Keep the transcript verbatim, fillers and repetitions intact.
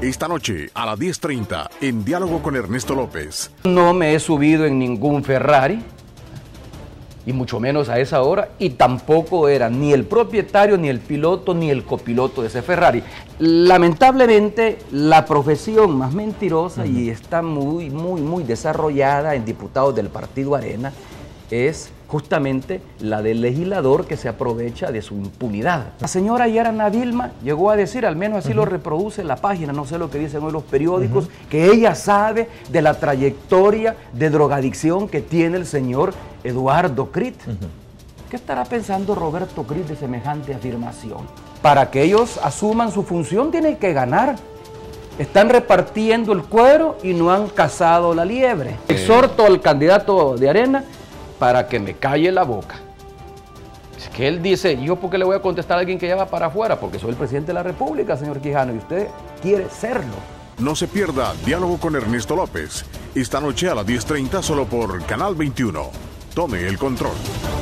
Esta noche a las diez treinta en Diálogo con Ernesto López. No me he subido en ningún Ferrari, y mucho menos a esa hora, y tampoco era ni el propietario, ni el piloto, ni el copiloto de ese Ferrari. Lamentablemente, la profesión más mentirosa, uh-huh. y está muy, muy, muy desarrollada en diputados del Partido Arena, es justamente la del legislador que se aprovecha de su impunidad. La señora Yarana Vilma llegó a decir, al menos así uh-huh. lo reproduce la página, no sé lo que dicen hoy los periódicos, uh-huh. que ella sabe de la trayectoria de drogadicción que tiene el señor Eduardo Crit. Uh-huh. ¿Qué estará pensando Roberto Crit de semejante afirmación? Para que ellos asuman su función tienen que ganar. Están repartiendo el cuero y no han cazado la liebre. Exhorto al candidato de Arena para que me calle la boca. Es que él dice, ¿yo por qué le voy a contestar a alguien que ya va para afuera? Porque soy el presidente de la República, señor Quijano, y usted quiere serlo. No se pierda Diálogo con Ernesto López, esta noche a las diez treinta solo por Canal veintiuno. Tome el control.